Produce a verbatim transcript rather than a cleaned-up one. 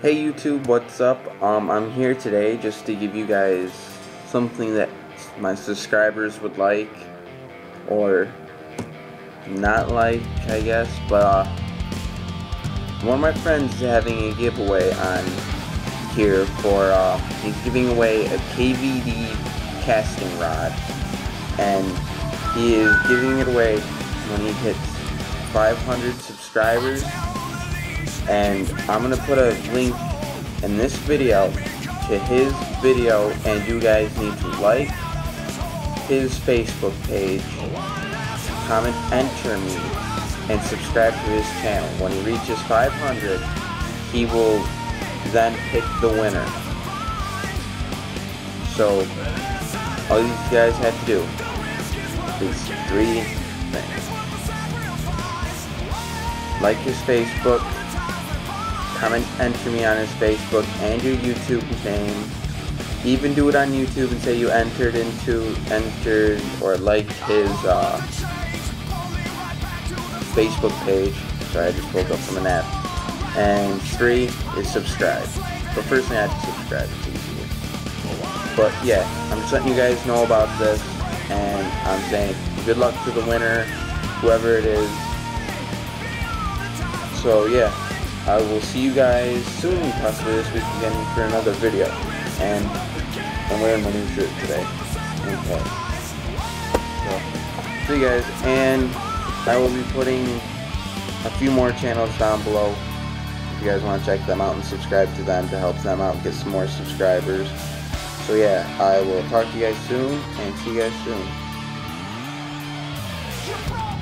Hey YouTube, what's up? Um, I'm here today just to give you guys something that my subscribers would like or not like, I guess. But uh, one of my friends is having a giveaway on here for uh, he's giving away a K V D casting rod, and he is giving it away when he hits five hundred subscribers. And I'm gonna put a link in this video to his video, and you guys need to like his Facebook page, comment enter me, and subscribe to his channel. When he reaches five hundred, he will then pick the winner. So all these guys have to do is three things: like his Facebook, comment enter me on his Facebook and your YouTube name. Even do it on YouTube and say you entered into entered or liked his uh, Facebook page. Sorry, I just woke up from a nap. And three is subscribe. But first thing I have to subscribe, it's easier. But yeah, I'm just letting you guys know about this, and I'm saying good luck to the winner, whoever it is. So yeah, I will see you guys soon, possibly this week again, for another video. And I'm wearing my new shirt today. Okay. So, see you guys, and I will be putting a few more channels down below if you guys want to check them out and subscribe to them to help them out and get some more subscribers. So yeah, I will talk to you guys soon, and see you guys soon.